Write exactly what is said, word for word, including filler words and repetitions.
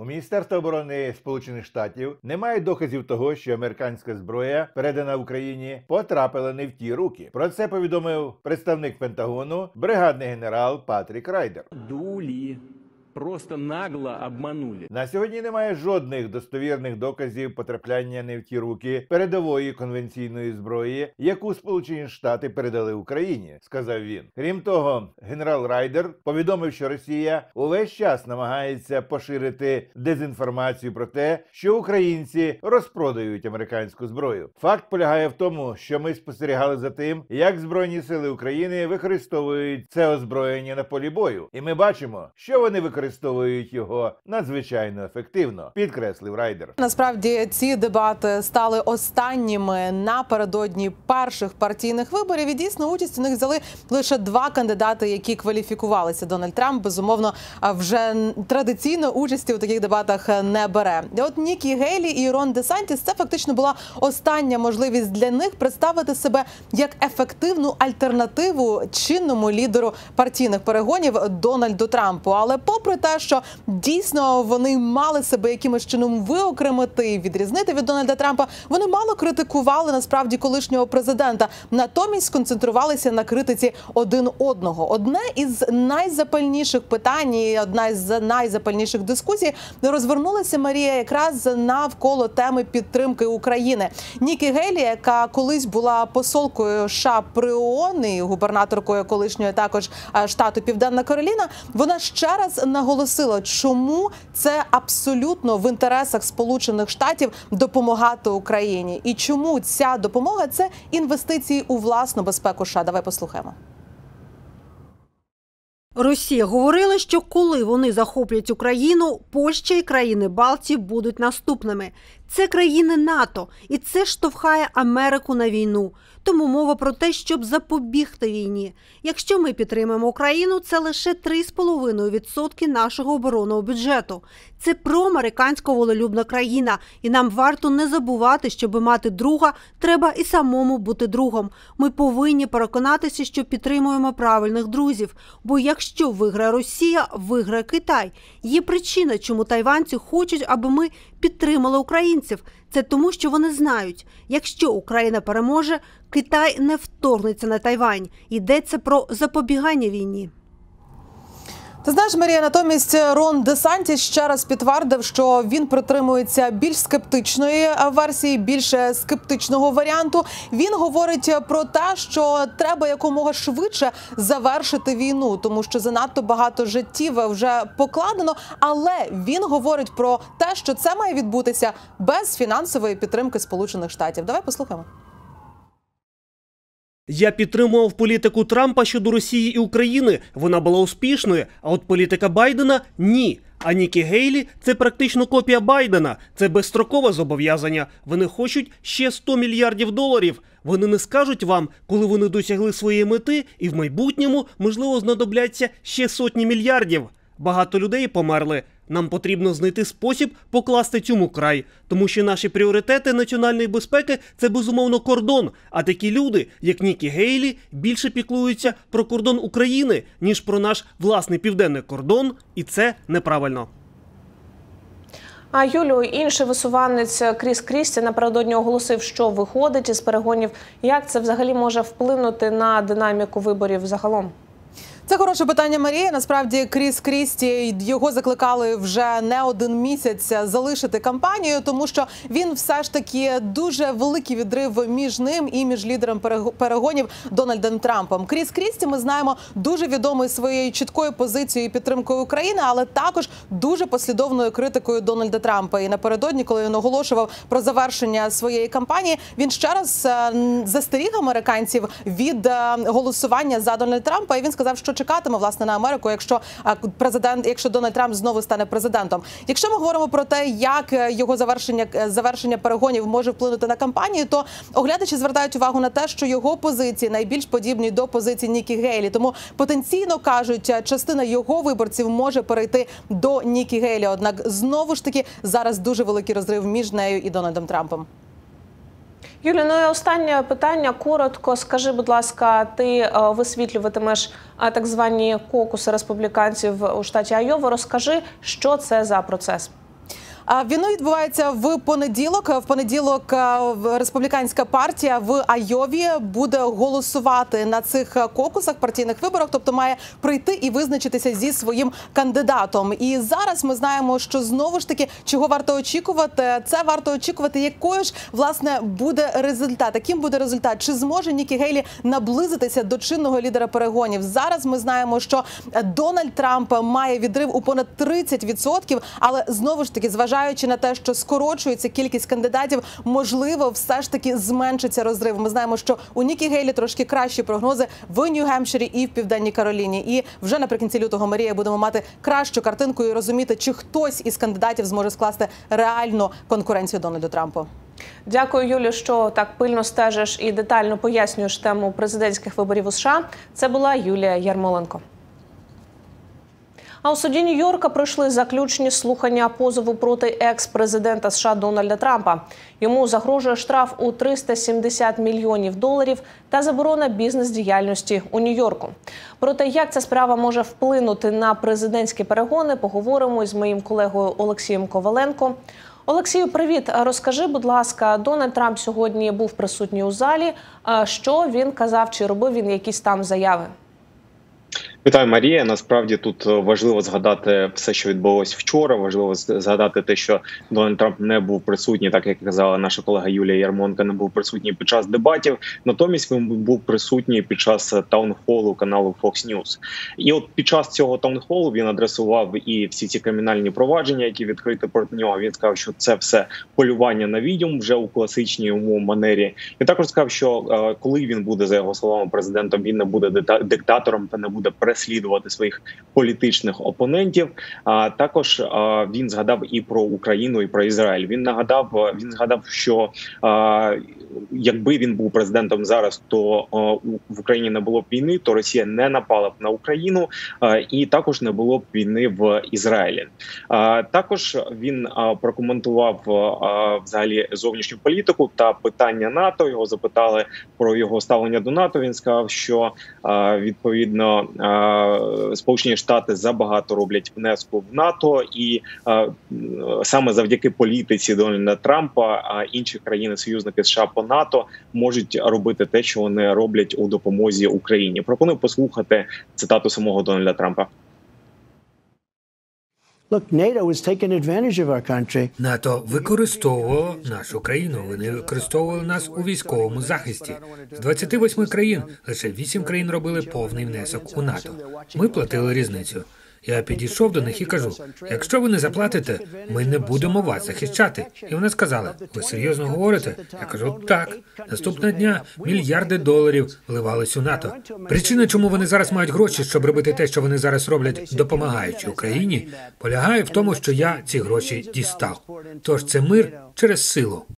У Міністерства оборони Сполучених Штатів немає доказів того, що американська зброя, передана Україні, потрапила не в ті руки. Про це повідомив представник Пентагону, бригадний генерал Патрік Райдер. Дулі. Просто нагло обманули. На сьогодні немає жодних достовірних доказів потрапляння не в ті руки передової конвенційної зброї, яку Сполучені Штати передали Україні, сказав він. Крім того, генерал Райдер повідомив, що Росія увесь час намагається поширити дезінформацію про те, що українці розпродають американську зброю. Факт полягає в тому, що ми спостерігали за тим, як Збройні сили України використовують це озброєння на полі бою. І ми бачимо, що вони використовують використовують його надзвичайно ефективно, підкреслив Райдер. Насправді ці дебати стали останніми напередодні перших партійних виборів, і дійсно участь у них взяли лише два кандидати, які кваліфікувалися. Дональд Трамп, безумовно, вже традиційно участі у таких дебатах не бере. І от Нікі Гейлі і Рон Десантіс – це фактично була остання можливість для них представити себе як ефективну альтернативу чинному лідеру партійних перегонів Дональду Трампу. Але попри те, що дійсно вони мали себе якимось чином виокремити, відрізнити від Дональда Трампа, вони мало критикували насправді колишнього президента. Натомість сконцентрувалися на критиці один одного. Одне із найзапальніших питань і одна із найзапальніших дискусій розвернулася, Марія, якраз навколо теми підтримки України. Нікі Гейлі, яка колись була посолкою США при ООН і губернаторкою колишньої також штату Південна Кароліна, вона ще раз наголосила, чому це абсолютно в інтересах Сполучених Штатів допомагати Україні. І чому ця допомога – це інвестиції у власну безпеку США. Давай послухаємо. Росія говорила, що коли вони захоплять Україну, Польща і країни Балтії будуть наступними. Це країни НАТО, і це штовхає Америку на війну. Тому мова про те, щоб запобігти війні. Якщо ми підтримаємо Україну, це лише три з половиною відсотки нашого оборонного бюджету. Це проамерикансько волелюбна країна, і нам варто не забувати, щоб мати друга, треба і самому бути другом. Ми повинні переконатися, що підтримуємо правильних друзів. Бо якщо виграє Росія, виграє Китай. Є причина, чому тайванці хочуть, аби ми підтримали українців. Це тому, що вони знають, якщо Україна переможе, Китай не вторгнеться на Тайвань. Йдеться про запобігання війні. Ти знаєш, Марія, натомість Рон Десантіс ще раз підтвердив, що він притримується більш скептичної версії, більш скептичного варіанту. Він говорить про те, що треба якомога швидше завершити війну, тому що занадто багато життів вже покладено. Але він говорить про те, що це має відбутися без фінансової підтримки Сполучених Штатів. Давай послухаємо. Я підтримував політику Трампа щодо Росії і України. Вона була успішною, а от політика Байдена – ні. А Нікі Гейлі – це практично копія Байдена. Це безстрокове зобов'язання. Вони хочуть ще сто мільярдів доларів. Вони не скажуть вам, коли вони досягли своєї мети, і в майбутньому, можливо, знадобляться ще сотні мільярдів. Багато людей померли. Нам потрібно знайти спосіб покласти цьому край. Тому що наші пріоритети національної безпеки – це, безумовно, кордон. А такі люди, як Нікі Гейлі, більше піклуються про кордон України, ніж про наш власний південний кордон. І це неправильно. А Юлю, інший висуванець Кріс Крісті напередодні оголосив, що виходить із перегонів. Як це взагалі може вплинути на динаміку виборів загалом? Це хороше питання, Марія. Насправді, Кріс Крісті, його закликали вже не один місяць залишити кампанію, тому що він все ж таки дуже великий відрив між ним і між лідером перегонів Дональдом Трампом. Кріс Крісті, ми знаємо, дуже відомий своєю чіткою позицією і підтримкою України, але також дуже послідовною критикою Дональда Трампа. І напередодні, коли він оголошував про завершення своєї кампанії, він ще раз застеріг американців від голосування за Дональда Трампа, і він сказав, що чекатиме, власне, на Америку, якщо президент, якщо Дональд Трамп знову стане президентом. Якщо ми говоримо про те, як його завершення, завершення перегонів може вплинути на кампанію, то оглядачі звертають увагу на те, що його позиції найбільш подібні до позиції Нікі Гейлі. Тому потенційно, кажуть, частина його виборців може перейти до Нікі Гейлі. Однак, знову ж таки, зараз дуже великий розрив між нею і Дональдом Трампом. Юлі, ну і останнє питання. Коротко, скажи, будь ласка, ти висвітлюватимеш так звані кокуси республіканців у штаті Айова. Розкажи, що це за процес? Війна відбувається в понеділок. В понеділок республіканська партія в Айові буде голосувати на цих кокусах, партійних виборах, тобто має прийти і визначитися зі своїм кандидатом. І зараз ми знаємо, що знову ж таки, чого варто очікувати, це варто очікувати, якою ж, власне, буде результат. Яким буде результат? Чи зможе Нікі Гейлі наблизитися до чинного лідера перегонів? Зараз ми знаємо, що Дональд Трамп має відрив у понад тридцять відсотків, але знову ж таки, зважаючи на те, що скорочується кількість кандидатів, можливо, все ж таки зменшиться розрив. Ми знаємо, що у Нікі Гейлі трошки кращі прогнози в Нью-Гемпширі і в Південній Кароліні. І вже наприкінці лютого, Марія, будемо мати кращу картинку і розуміти, чи хтось із кандидатів зможе скласти реальну конкуренцію Дональду Трампу. Дякую, Юлі, що так пильно стежиш і детально пояснюєш тему президентських виборів у США. Це була Юлія Ярмоленко. А у суді Нью-Йорка пройшли заключні слухання позову проти екс-президента США Дональда Трампа. Йому загрожує штраф у триста сімдесят мільйонів доларів та заборона бізнес-діяльності у Нью-Йорку. Про те, як ця справа може вплинути на президентські перегони, поговоримо із моїм колегою Олексієм Коваленко. Олексію, привіт. Розкажи, будь ласка, Дональд Трамп сьогодні був присутній у залі. Що він казав, чи робив він якісь там заяви? Вітаю, Марія. Насправді тут важливо згадати все, що відбулося вчора. Важливо згадати те, що Дональд Трамп не був присутній, так як казала наша колега Юлія Ярмоленко, не був присутній під час дебатів. Натомість він був присутній під час таунхолу каналу Fox News. І от під час цього таунхолу він адресував і всі ці кримінальні провадження, які відкриті проти нього. Він сказав, що це все полювання на відьом вже у класичній йому манері. І також сказав, що коли він буде, за його словами, президентом, він не буде диктатором та не буде переслідувати своїх політичних опонентів. А також а, він згадав і про Україну, і про Ізраїль. Він нагадав, він згадав, що а, якби він був президентом зараз, то а, в Україні не було б війни, то Росія не напала б на Україну, а, і також не було б війни в Ізраїлі. А, також він а, прокоментував а, взагалі зовнішню політику та питання НАТО. Його запитали про його ставлення до НАТО. Він сказав, що а, відповідно Сполучені Штати забагато роблять внеску в НАТО, і а, саме завдяки політиці Дональда Трампа а інші країни-союзники США по НАТО можуть робити те, що вони роблять у допомозі Україні. Пропоную послухати цитату самого Дональда Трампа. НАТО використовувало нашу країну. Вони використовували нас у військовому захисті. З двадцяти восьми країн лише вісім країн робили повний внесок у НАТО. Ми платили різницю. Я підійшов до них і кажу, якщо ви не заплатите, ми не будемо вас захищати. І вони сказали, ви серйозно говорите? Я кажу, так. Наступного дня мільярди доларів вливались у НАТО. Причина, чому вони зараз мають гроші, щоб робити те, що вони зараз роблять, допомагаючи Україні, полягає в тому, що я ці гроші дістав. Тож це мир через силу.